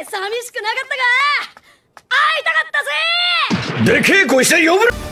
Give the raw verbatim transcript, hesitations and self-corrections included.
寂しくなかったか。会いたかったぜ。 で稽古して呼ぶ。